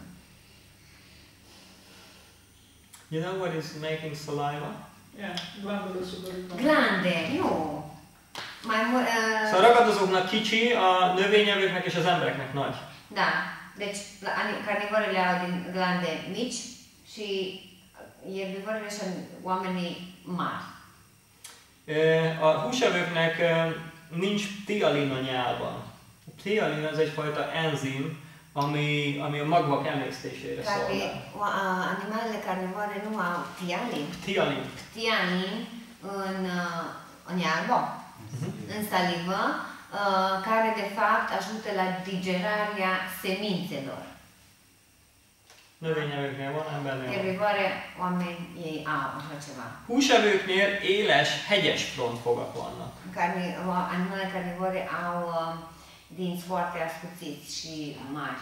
You know what is making saliva? Yeah, glandele sudorítanak. Glande, nu. Mai mult... Szóval a ragadozóknak kicsi, a növényevőknek és az embereknek nagy. Da, deci carnivorele au din glande mici și ierbivorele și oamenii mari. A húsevőknek nincs tialin a nyálban. A tialin az egyfajta enzim, ami a magvak emésztésére szolgál. Animalele carnivore nu au tialin. Tialin. În iarbă, în salivă, care de fapt ajută la digerarea semințelor. Növényevőknél van, embernél van. Ierbivoare, oameni ei au așa ceva. Húsevőknél éles, hegyes frontfogak vannak. Animalele carnivore au dinți foarte ascuțiți și mari.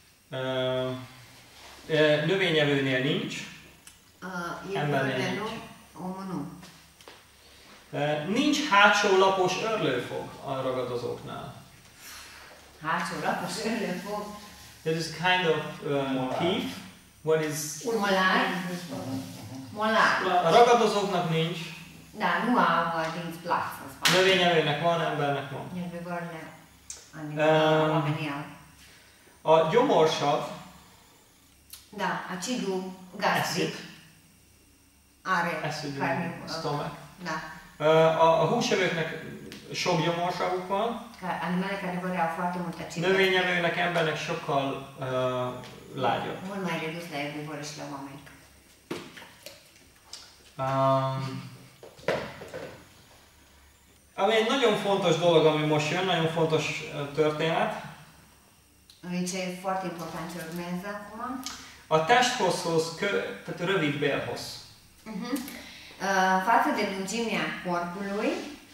Növényevőnél nincs. Ierbivorele nu, omul nu. Nincs hátsó lapos örlőfog a ragadozóknál. Hátsó lapos örlőfog. There is kind of teeth. What is? Molar. Molar. A ragadozóknak nincs. Da, nu au dinți plați în spate. Növényevőnek van, embernek van. Ierbivorele, oamenii au. A gyomorsav, Da, acidul gastric are acid carnivore. stomach. Da. A húsevőknek sok gyomorsavuk van. Animale carnivore au foarte mult acid. Növényevőnek, embernek sokkal lágyabb. Mult mai redus la erbivore și la oameni. Ami egy nagyon fontos dolog, ami most jön, nagyon fontos történet. Ce e foarte important ce urmează acum. A testhosszhoz, tehát rövid bélhossz. Față de lungimea corpului,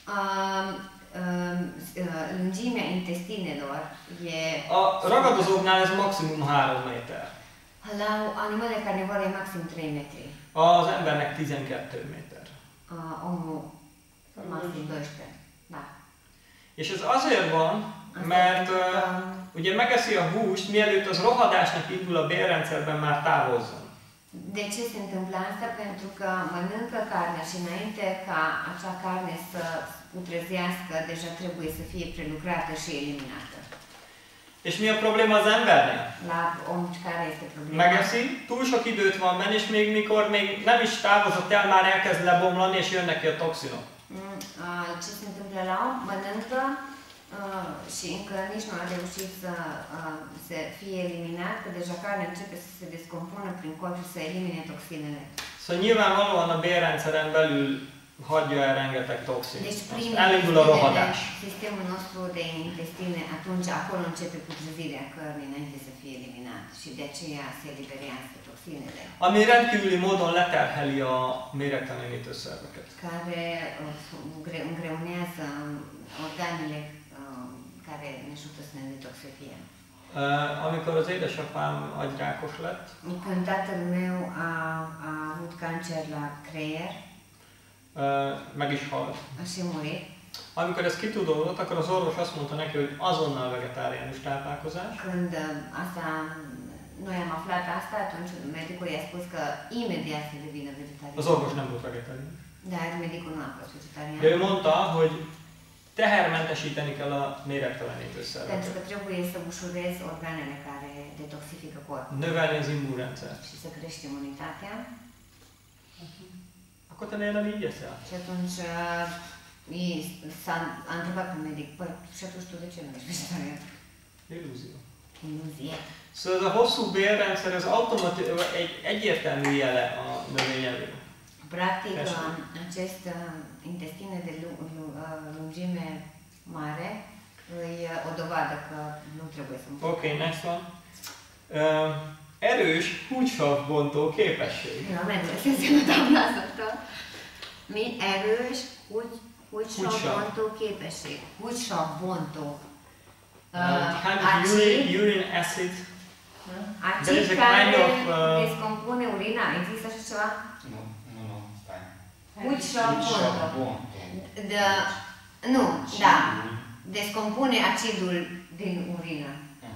lungimea intestinelor e... A ragadozóknál ez maximum 3 méter. La animale carnivore e maxim 3 metri. Az embernek 12 méter. Omul maxim 12. Da. És ez azért van, mert ugye megeszi a húst, mielőtt az rohadásnak indul a bélrendszerben már távozzon. De ce se întâmplă asta? Pentru că mănâncă carnea și înainte ca acea carne să putrezească, deja trebuie să fie prelucrată și eliminată. És mi a probléma az embernél? La om care este problema? Megeszi, túl sok időt van benne, és még mikor még nem is távozott el, már elkezd lebomlani, és jönnek ki a toxinok. Ce se întâmplă la om? Mănâncă și încă nici nu a reușit să fie eliminat, că deja carnea începe să se descompună prin corp și să elimine toxinele. Szóval nyilvánvalóan a bélrendszeren belül hagyja el rengeteg toxin. Deci prin Elindul a rohadás. Sistemul nostru de intestine, atunci acolo începe putrezirea cărnii înainte să fie eliminat și de aceea se eliberează toxinele. Ami rendkívüli módon leterheli a méregtelenítő szerveket. Care îngreunează organele care ne ajută să ne detoxifiem. Amikor az édesapám agyrákos lett, când tatăl meu a avut cancer la creier, meg is halt. A și murit. Amikor ez kitudódott, akkor az orvos azt mondta neki, hogy azonnal vegetáriánus táplálkozás. Când noi am aflat asta, atunci medicul i-a spus că imediat se devină vegetarian. Az orvos nem volt vegetáriánus. Dar medicul nu a fost vegetarian. De ő mondta, hogy tehermentesíteni kell a méregtelenítő Pentru szerveket. că trebuie să ușurezi organele care detoxifică corpul Növelni az immunrendszert. și să crești imunitatea. Akkor te miért nem így eszel? Și atunci a întrebat pe medic, păi, și atunci tu de ce nu ești vegetarian? Illúzió. Iluzie. Szóval ez a hosszú bélrendszer, ez egy egyértelmű jele a növényevő. Practic, Așa. acest intestine de lungime mare e o dovadă că nu trebuie să mâncăm. Ok, next one. Erős húgysav-bontó képesség. Ja, megnézem a táblázattal. Mi erős húgysav-bontó képesség. Húgysav-bontó. Kind of urine acid. There is Acid a kind care of, descompune urina. Există așa ceva? Nu, stai. Húgysav-bontó. Nu, da. Descompune acidul din urină.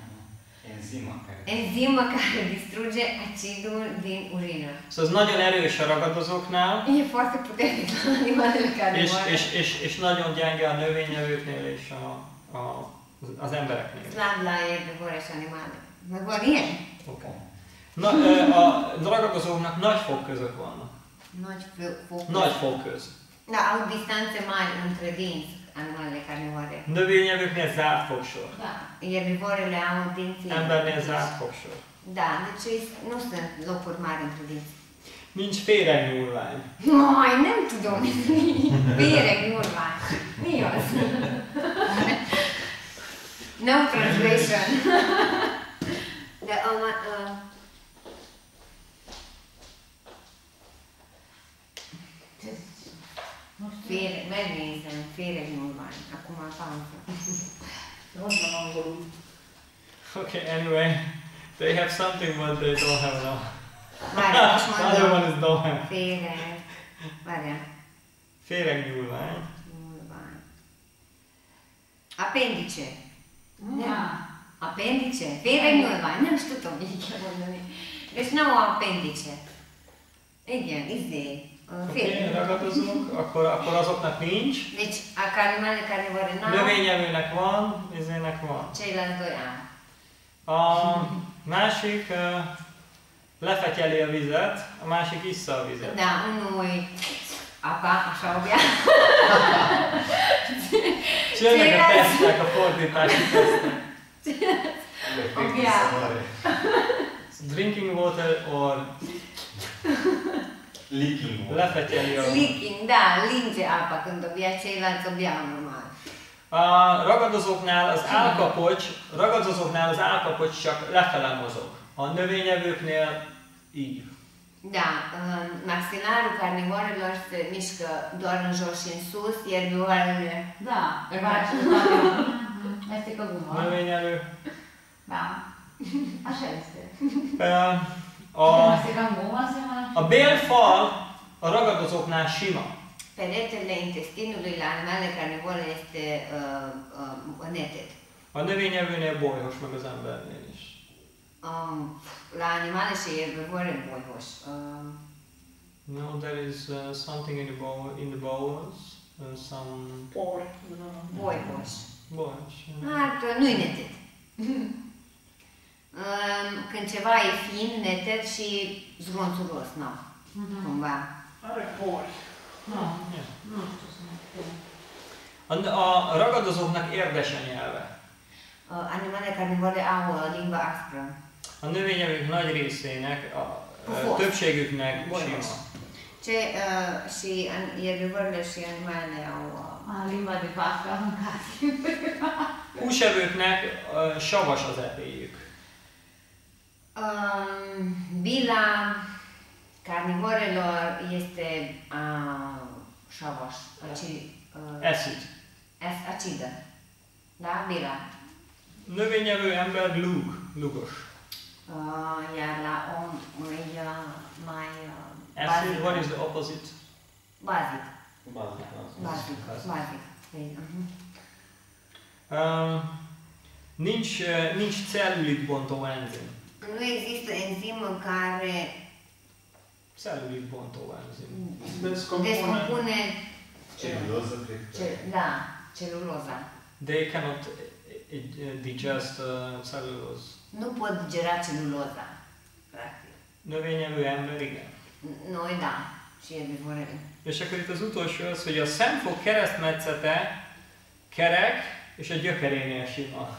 Enzimă care distruge acidul din urină. Szóval ez nagyon erős a ragadozóknál, E foarte puternic la animalele carnivore. és nagyon gyenge a növényevőknél és az embereknél. Slab la erbivore și animale. Meg van ilyen? Okay. A ragadozóknak nagy fogközök vannak. Nagy fogköz. Da, au distanțe mari între dinți animalele carnivore. Növényevőknél zárt fogsor. Da. Erbivorele au dinții. Embernél zárt fogsor. Da, deci nu sunt locuri mari între dinți. Nincs féregnyúlvány. Mai, nem tudom. Féregnyúlvány. Mi az? No translation. De megnézem, féregnyúlvány. Acum pauză. Hogy van angolul? Okay, anyway, they have something but they don't have now. Várjál, most The other one mondom. is don't have. Várjál. Féregnyúlvány. Nyúlvány. Apendice. Da. Apendice. Féregnyúlvány. Nem is tudom, így kell mondani. Deci nu au apendice. Igen, Okay, ragadozók, akkor azoknak nincs. Deci, animalele carnivore n-au, Növényevőnek van, izének van. ceilalți doi au. A másik lefetyeli a vizet, a másik issza a vizet. Da, unul e apa, așa o bea. És jönnek a tesztek, a fordítási tesztek. Drinking water or Leaking water. lefetyeli a... Licking, da, linge apa când o bea, ceilalți o beau normal. A ragadozóknál az állkapocs csak lefele mozog. A növényevőknél így. Da, maxilarul carnivorelor se mișcă doar în jos și în sus, erbivorele Da, face toate. Este ca gumă. Növényevő. Da. Așa este. Este ca gumă, asemenea. A bélfal a ragadozóknál sima. Peretele intestinului la animalele carnivore este neted. A növényevőnél bolyhos, meg az embernél is. La animale și erbivore bolyhos. No, there is something in the bowels, some Por. Bolyhos. bolyhos. Hát nu-i neted. Când ceva e fin, neted și zgonțuros, nu, cumva. Are por. Nu, Yeah. nu știu să mă spun. A ragadozóknak érdes a nyelve. Animalele carnivore au limba aspră. A növényevők nagy részének, többségüknek sima. Și erbivorele și animalele au... Limba de vacă am mâncat. Húsevőknek savas az epéjük. Bila carnivorelor este șavaș, Acid. acidă. Da? Bila. Növényevő ember lugos. Iar la om e mai Acid, what is the opposite? bazic. Bazic. Nincs cellulitbontó enzim. Nu există enzimă care Cellulitbontó enzim. Descompune. descompune Celuloză, cred că. Da, celuloza. They cannot digest cellulose. Nu pot digera celuloza, practic. Növényevő ember, igen. Noi da, și erbivore. És akkor itt az utolsó az, hogy a szemfog keresztmetszete kerek, és a gyökerénél sima.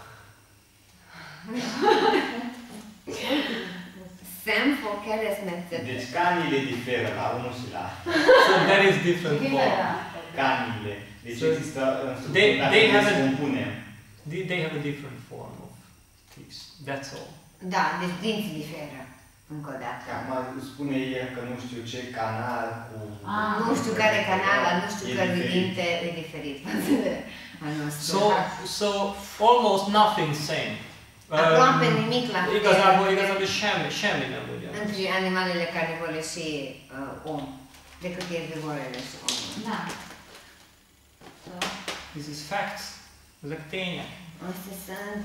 Semfog keresztmetszet. Deci canile diferă la unul și la So there is different form. canile. Deci So există în they structură, have dacă a- le compunem. They have a different form of teeth. That's all. Da, deci dinții diferă. Încă o dată. Acum spune el că nu știu ce canal cu... Nu știu care canal, dar nu știu E care diferit. dinte e diferit față de al nostru. So almost nothing same. Aproape nimic la fel. Igazából semmi nem ugyanaz. Între animalele carnivore și om, decât erbivorele și omul. Da. This is facts. Ezek tények. Astea sunt...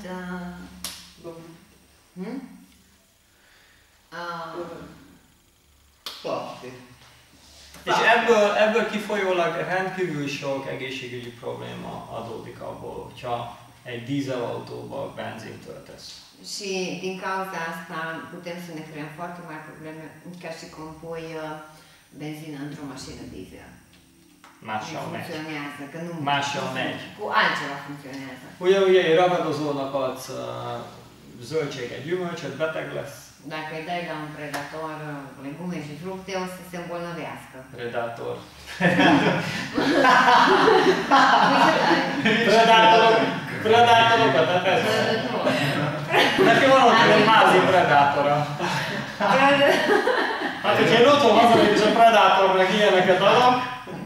Toate. És ebből kifolyólag rendkívül sok egészségügyi probléma adódik abból, hogyha egy dízelautóba benzint töltesz. Și din cauza asta putem să ne creăm foarte mari probleme ca și cum pui benzină într-o mașină diesel. Mással Nu megy. funcționează, că nu... Mással megy. Cu altceva funcționează. Ugye egy ragadozónak adsz zöldséget, gyümölcsöt, beteg lesz. Dacă îi dai la un predator legume și fructe, o să se îmbolnăvească. Predator. Predátorokat nem ez. Neki van ott egy házi predátora. Hát, hogyha én otthon hazamegyek és a predátornak ilyeneket adok,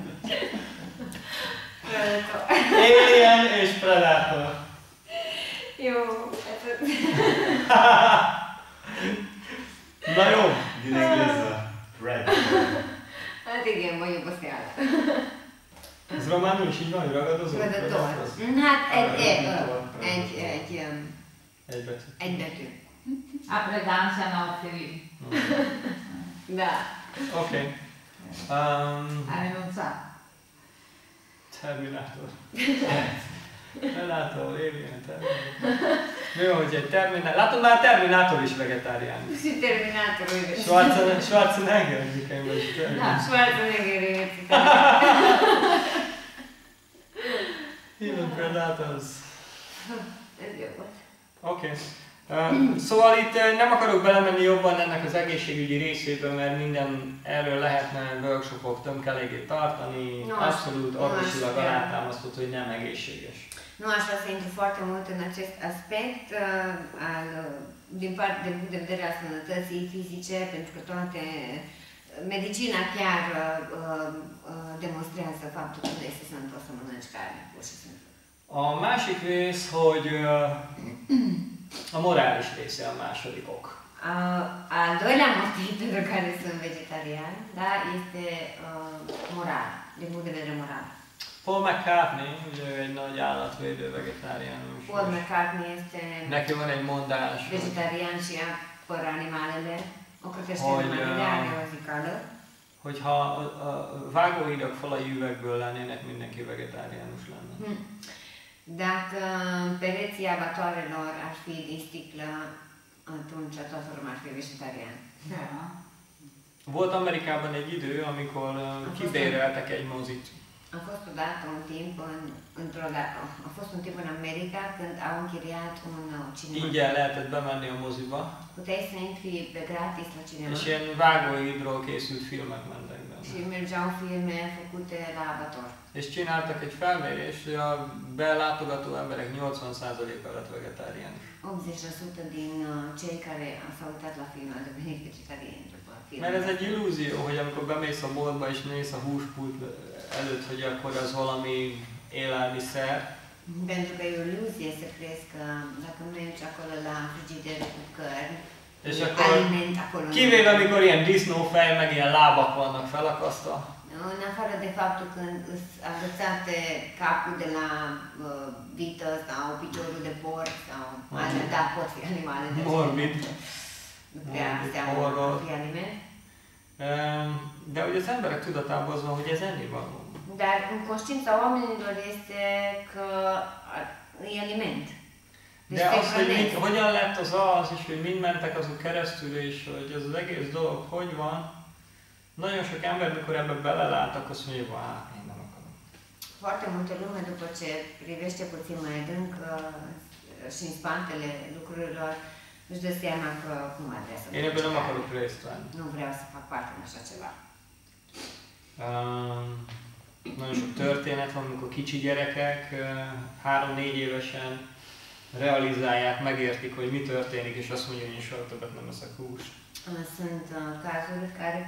Alien és Predator. Jó, Na jó. Din engleză. Predator. hát igen, mondjuk azt kell. Ez románul is így van, hogy ragadozó? Predator. Hát Egy betű. egy betű. A predanza no offeri. Da. Oké. A renunțat. Terminátor. Predator, Alien, Terminátor. Mi van, hogy egy Terminátor? Látod, már Terminátor is vegetáriánus. Și Terminatorul e Schwarzenegger, zic én most. Da. Schwarzenegger e Even Predators. Ez jó volt. Oké. Szóval itt nem akarok belemenni jobban ennek az egészségügyi részébe, mert minden erről lehetne workshopok tömkelégét tartani, No, abszolút no, orvosilag no, alátámasztott, hogy nem egészséges. Nu aș vrea să intru foarte mult în acest aspect din punct de vedere al sănătății fizice, pentru că toate medicina chiar demonstrează faptul că nu este sănătos să mănânci carne, pur și simplu. A másik rész, hogy a morális része a második ok. Al doilea motiv pentru care sunt vegetarian, da, este moral, din punct de vedere moral. Paul McCartney, ugye ő egy nagy állatvédő vegetáriánus. Paul McCartney este Neki van egy mondás, vegetarian și apără animalele, ocrotește Hogy, animalele, are o zicală. hogyha a vágóhidak falai üvegből lennének, mindenki vegetáriánus lenne. Dacă pereții abatoarelor ar fi din sticlă, atunci toată lumea ar fi vegetarian. Da. Volt Amerikában egy idő, amikor kibéreltek egy mozit. A fost odată un timp în America când au închiriat un cinema. Ingyen lehetett bemenni a moziba, Puteai să intri pe gratis la cinema és ilyen vágóhidról készült filmek mentek și benne. mergeau filme făcute la abator. És csináltak egy felmérést, hogy a belátogató emberek 80%-a lett vegetáriánus. 80% din cei care s-au uitat la film au devenit vegetariani după film. Mert ez egy illúzió, hogy amikor bemész a boltba és néz a húspult előtt, hogy akkor az valami élelmiszer, Pentru că e o iluzie să crezi că dacă mergi acolo la frigider cu cărni, és akkor aliment acolo. kivéve amikor ilyen disznófej, meg ilyen lábak vannak felakasztva, În afară de faptul că îți agățate capul de la vită sau piciorul de porc sau alea, da, pot fi animale. De morbid. Nu prea Morbid, seamănă horror. a fi aliment. De hogy az emberek tudatában az van, hogy ez ennivaló. Dar conștiința oamenilor este că e aliment. De az, hogy hogyan lett az, és hogy mind mentek azok keresztül, és hogy ez az egész dolog hogy van, nagyon sok ember, mikor ebbe beleláttak, azt mondja, hogy én nem akarom. Foarte multă lume, după ce privește puțin mai adânc și în spatele lucrurilor, își dă seama că nu mai vrea să Én ebből nem akarok részt venni. Nu vreau să fac parte în așa ceva. Nagyon sok történet van, amikor kicsi gyerekek 3-4 évesen realizálják, megértik, hogy mi történik, és azt mondja, hogy én soha többet nem eszek húst. Sunt cazuri care...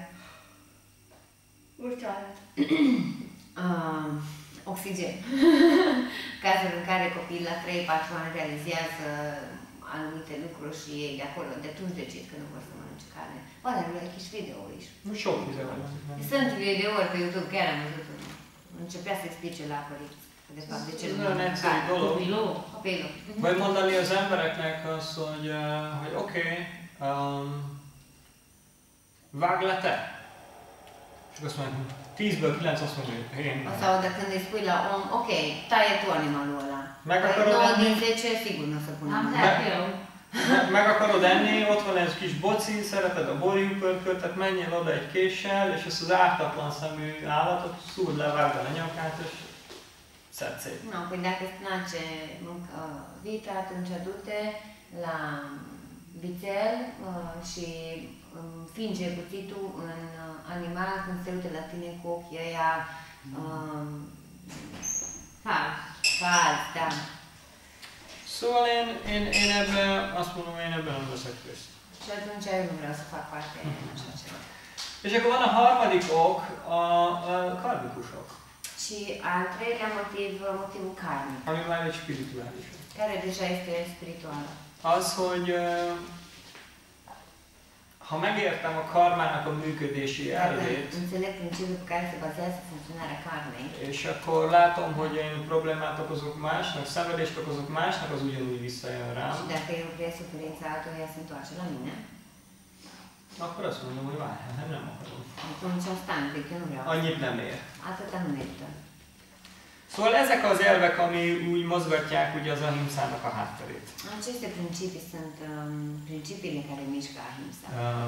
Oxigen. Cazuri în care copiii la 3-4 ani realizează anumite lucruri și ei de acolo, de atunci decid că nu vor să mănânce carne. Poate nu le kis videói. Nu sok videó van. Sunt videouri pe YouTube, chiar am văzut unul. Începea să explice la părinți. De fapt, de ce nu Nagyon egyszerű dolog. Copilul. Vagy mondani az embereknek azt, hogy oké, vágj le te. És azt mondják, 10-ből 9 azt mondja, hogy én nem. Sau dacă îi spui la om, ok, taie tu animalul ăla. Meg akarod 9 enni? din 10 sigur nu o să pună Am mâna. dat eu. Meg akarod enni, ott van ez kis boci, szereted a borjúpörköt, tehát menjél oda egy késsel, és ezt az ártatlan szemű állatot szúrd le, vágd el a nyakát, és szedd szét. Nu, păi dacă îți place vita, atunci du-te la vițel și finge cuțitul în animal când se uită la tine cu ochii ăia falsi, da. Szóval én ebben azt mondom, én ebben nem veszek részt. Și atunci eu nu vreau să fac parte în așa ceva. És akkor van a harmadik ok, a karmikusok, Și al treilea motiv, motivul karmic, ami már egy spirituális. care deja este spiritual. Az, hogy ha megértem a karmának a működési elvét, Înțeleg principiul pe care se bazează funcționarea karmei. és akkor látom, hogy én problémát okozok másnak, szenvedést okozok másnak, az ugyanúgy visszajön rám. Și dacă eu vreau suferința altuia se întoarce la mine, Akkor azt mondom, hogy várjál, nem akarom. atunci asta un pic, eu nu vreau. Annyit nem ér. Atâta nu merită. Szóval ezek az elvek, ami úgy mozgatják ugye az ahimszának a hátterét. Aceste principii sunt principiile care mișcă ahimsa.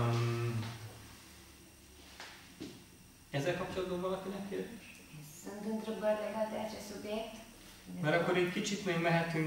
Ezzel kapcsolatban valakinek kérdés? Sunt întrebări legate de acest subiect? Mert akkor itt kicsit még mehetünk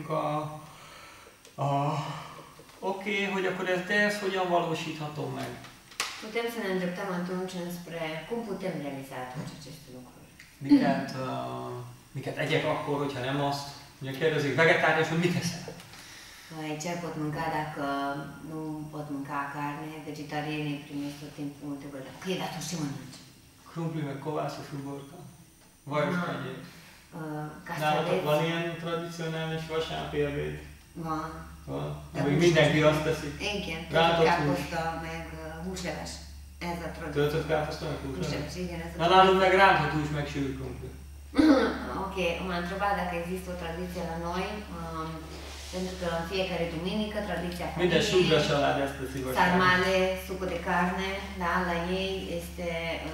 oké, hogy akkor de ez hogyan valósítható meg? Putem să ne îndreptăm atunci înspre cum putem realiza toate aceste lucruri. Miket egyek akkor, hogyha nem azt? Ugye kérdezik, vegetárius, hogy mit eszel? Ce pot mânca dacă nu pot mânca carne? Vegetarianii primesc tot timpul întrebări. Ok, dar atunci ce mănânci? Krumpli, meg kovászos uborka. Vajos kenyér. Nálatok Castraveți? van ilyen tradicionális vasárnapi ebéd? Van. Van. De Amíg hús mindenki lesz. azt teszi. Igen, Rántott töltött káposzta, meg húsleves. Ez a tradíció. Töltött káposzta, meg húsleves. Húsleves, igen, ez a Na nálunk meg rántott hús, meg sült krumpli. Ok, m-a întrebat dacă există o tradiție la noi, pentru că în fiecare duminică tradiția Minden súgra familiei, család ezt teszi vasárnap. sarmale, sucul de carne, da, la ei este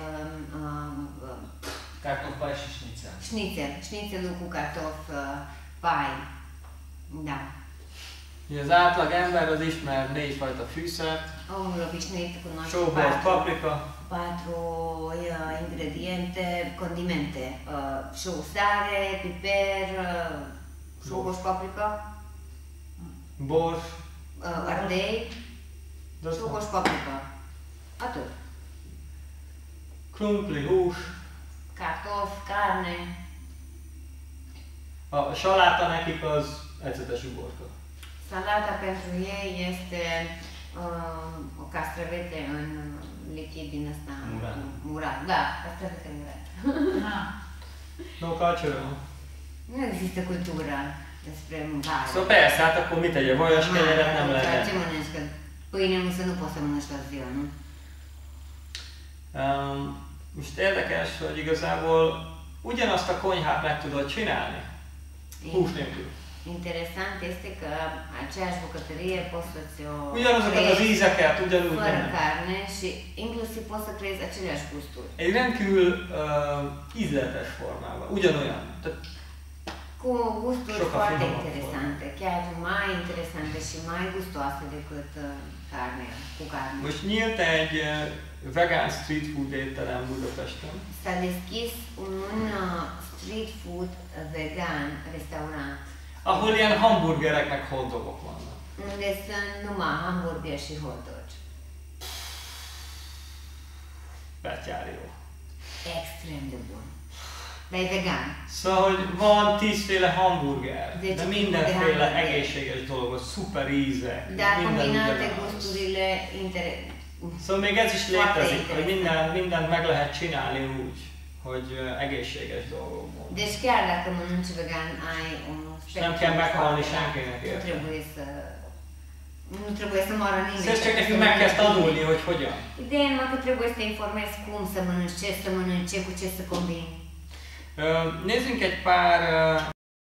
Cartofi și șnițel. șnițelul cu cartofi, pai, da. Ugye az átlag ember az ismer 4 fajta fűszert, Omul obișnuit cunoaște sóbor, paprika, 4 ingrediente, condimente, sare, piper, șoboș, paprika, bor, ardei, de az șoboș, paprika. Atât. krumpli, hús, Cartofi, carne. a saláta nekik az ecetes uborka. Salata pentru ei este o castravete în lichid din ăsta. Murat. Murat, da, castravete murat. No culture, no? Nu există cultură despre mâncare. Szóval persze, hát akkor mit tegye? Vajas kenyeret nem lehet. Ce mănânci? Că pâine însă nu poți să mănânci la ziua, nu? Most érdekes, hogy igazából ugyanazt a konyhát meg tudod csinálni, hús nélkül. interesant este că aceeași bucătărie poți să-ți o Ugyanazokat az ízeket ugyanúgy fără nem. carne și inclusiv poți să creezi aceleași gusturi. Egy rendkívül ízletes formában, ugyanolyan. Tehát Cu gusturi Sokkal foarte finomabb interesante, chiar mai interesante și mai gustoase decât carne, cu carne. most nyílt egy vegán street food étterem Budapesten, S-a deschis un street food vegan restaurant ahol ilyen hamburgerek meg hotdogok vannak. unde sunt numai hamburger și hot dogi. Betyár jó. Extrem de bun. Dar e vegan. Szóval, hogy van 10 féle hamburger, De de csak mindenféle hamburger. egészséges dolog, szuper ízek, Dar minden combinate ugyanaz. gusturile Szóval még ez is Foarte létezik, hogy interesant. mindent meg lehet csinálni úgy, hogy egészséges dolgokból. Deci chiar dacă mănânci vegan, ai un Nem kell meghalni foarte senkinek larg. érte. Nu trebuie să moară nimeni. Szóval csak nekünk meg kell tanulni, hogy hogyan. Ideea e numai că trebuie să te informezi cum să mănânci, ce să mănânci, ce cu ce să combini. Nézzünk egy pár